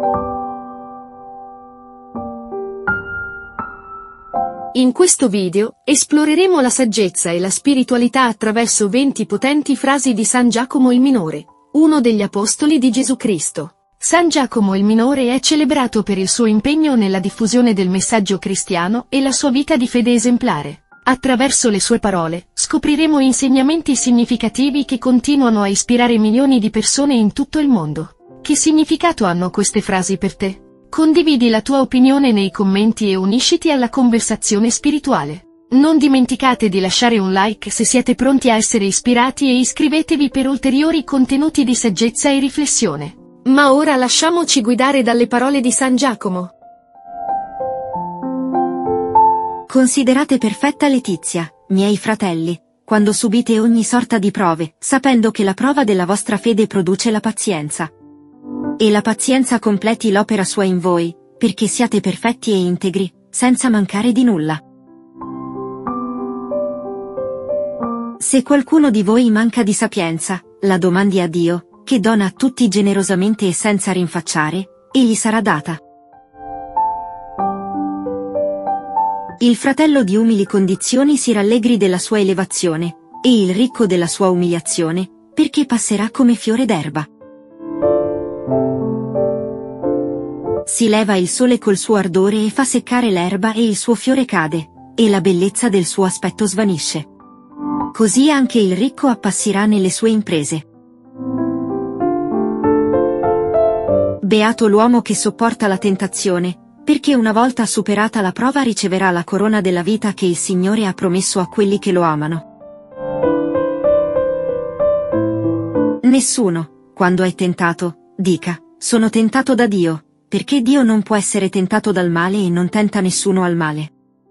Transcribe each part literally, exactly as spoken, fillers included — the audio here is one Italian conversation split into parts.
In questo video, esploreremo la saggezza e la spiritualità attraverso venti potenti frasi di San Giacomo il Minore, uno degli apostoli di Gesù Cristo. San Giacomo il Minore è celebrato per il suo impegno nella diffusione del messaggio cristiano e la sua vita di fede esemplare. Attraverso le sue parole, scopriremo insegnamenti significativi che continuano a ispirare milioni di persone in tutto il mondo. Che significato hanno queste frasi per te? Condividi la tua opinione nei commenti e unisciti alla conversazione spirituale. Non dimenticate di lasciare un like se siete pronti a essere ispirati e iscrivetevi per ulteriori contenuti di saggezza e riflessione. Ma ora lasciamoci guidare dalle parole di San Giacomo. Considerate perfetta letizia, miei fratelli, quando subite ogni sorta di prove, sapendo che la prova della vostra fede produce la pazienza. E la pazienza completi l'opera sua in voi, perché siate perfetti e integri, senza mancare di nulla. Se qualcuno di voi manca di sapienza, la domandi a Dio, che dona a tutti generosamente e senza rinfacciare, e gli sarà data. Il fratello di umili condizioni si rallegri della sua elevazione, e il ricco della sua umiliazione, perché passerà come fiore d'erba. Si leva il sole col suo ardore e fa seccare l'erba e il suo fiore cade, e la bellezza del suo aspetto svanisce. Così anche il ricco appassirà nelle sue imprese. Beato l'uomo che sopporta la tentazione, perché una volta superata la prova riceverà la corona della vita che il Signore ha promesso a quelli che lo amano. Nessuno, quando è tentato, dica, sono tentato da Dio, perché Dio non può essere tentato dal male e non tenta nessuno al male.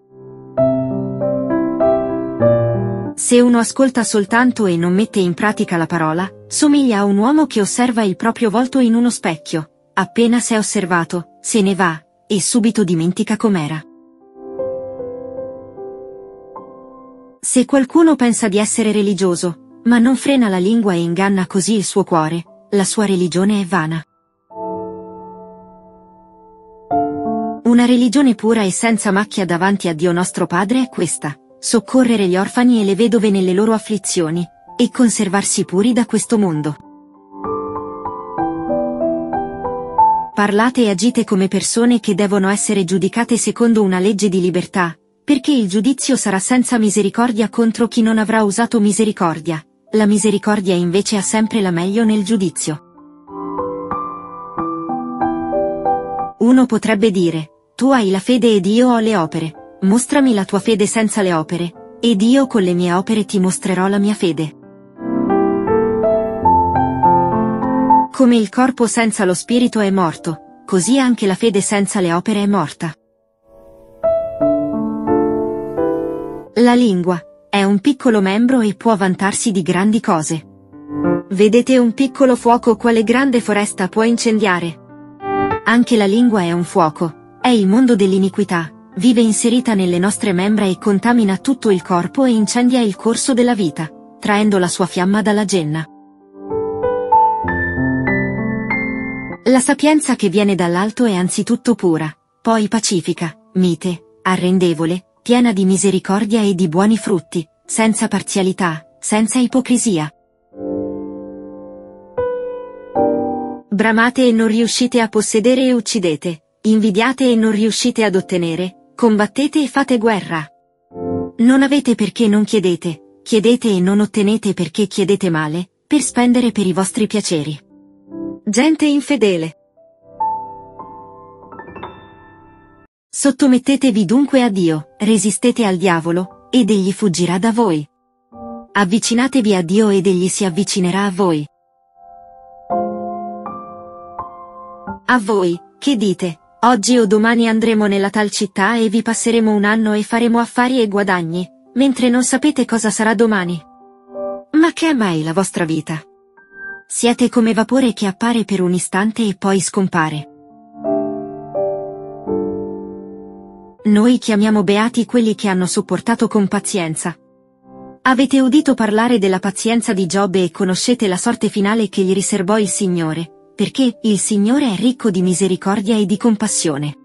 Se uno ascolta soltanto e non mette in pratica la parola, somiglia a un uomo che osserva il proprio volto in uno specchio, appena s'è osservato, se ne va, e subito dimentica com'era. Se qualcuno pensa di essere religioso, ma non frena la lingua e inganna così il suo cuore, la sua religione è vana. Una religione pura e senza macchia davanti a Dio nostro Padre è questa: soccorrere gli orfani e le vedove nelle loro afflizioni, e conservarsi puri da questo mondo. Parlate e agite come persone che devono essere giudicate secondo una legge di libertà, perché il giudizio sarà senza misericordia contro chi non avrà usato misericordia. La misericordia invece ha sempre la meglio nel giudizio. Uno potrebbe dire: tu hai la fede ed io ho le opere, mostrami la tua fede senza le opere, ed io con le mie opere ti mostrerò la mia fede. Come il corpo senza lo spirito è morto, così anche la fede senza le opere è morta. La lingua è un piccolo membro e può vantarsi di grandi cose. Vedete un piccolo fuoco quale grande foresta può incendiare? Anche la lingua è un fuoco. È il mondo dell'iniquità, vive inserita nelle nostre membra e contamina tutto il corpo e incendia il corso della vita, traendo la sua fiamma dalla genna. La sapienza che viene dall'alto è anzitutto pura, poi pacifica, mite, arrendevole, piena di misericordia e di buoni frutti, senza parzialità, senza ipocrisia. Bramate e non riuscite a possedere e uccidete. Invidiate e non riuscite ad ottenere, combattete e fate guerra. Non avete perché non chiedete, chiedete e non ottenete perché chiedete male, per spendere per i vostri piaceri. Gente infedele. Sottomettetevi dunque a Dio, resistete al diavolo, ed egli fuggirà da voi. Avvicinatevi a Dio ed egli si avvicinerà a voi. A voi, che dite: oggi o domani andremo nella tal città e vi passeremo un anno e faremo affari e guadagni, mentre non sapete cosa sarà domani. Ma che è mai la vostra vita? Siete come vapore che appare per un istante e poi scompare. Noi chiamiamo beati quelli che hanno sopportato con pazienza. Avete udito parlare della pazienza di Giobbe e conoscete la sorte finale che gli riservò il Signore, perché il Signore è ricco di misericordia e di compassione.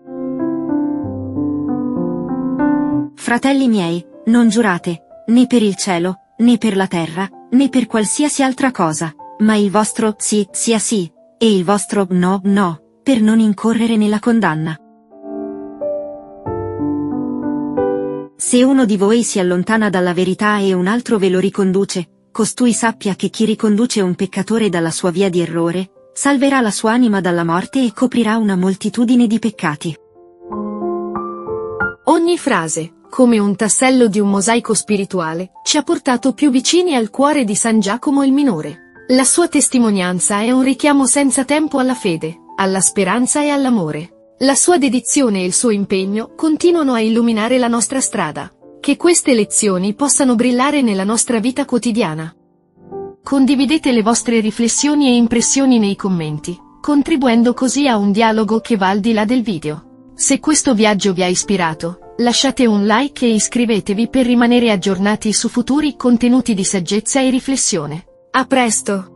Fratelli miei, non giurate, né per il cielo, né per la terra, né per qualsiasi altra cosa, ma il vostro sì sia sì, e il vostro no no, per non incorrere nella condanna. Se uno di voi si allontana dalla verità e un altro ve lo riconduce, costui sappia che chi riconduce un peccatore dalla sua via di errore, salverà la sua anima dalla morte e coprirà una moltitudine di peccati. Ogni frase, come un tassello di un mosaico spirituale, ci ha portato più vicini al cuore di San Giacomo il Minore. La sua testimonianza è un richiamo senza tempo alla fede, alla speranza e all'amore. La sua dedizione e il suo impegno continuano a illuminare la nostra strada. Che queste lezioni possano brillare nella nostra vita quotidiana. Condividete le vostre riflessioni e impressioni nei commenti, contribuendo così a un dialogo che va al di là del video. Se questo viaggio vi ha ispirato, lasciate un like e iscrivetevi per rimanere aggiornati su futuri contenuti di saggezza e riflessione. A presto!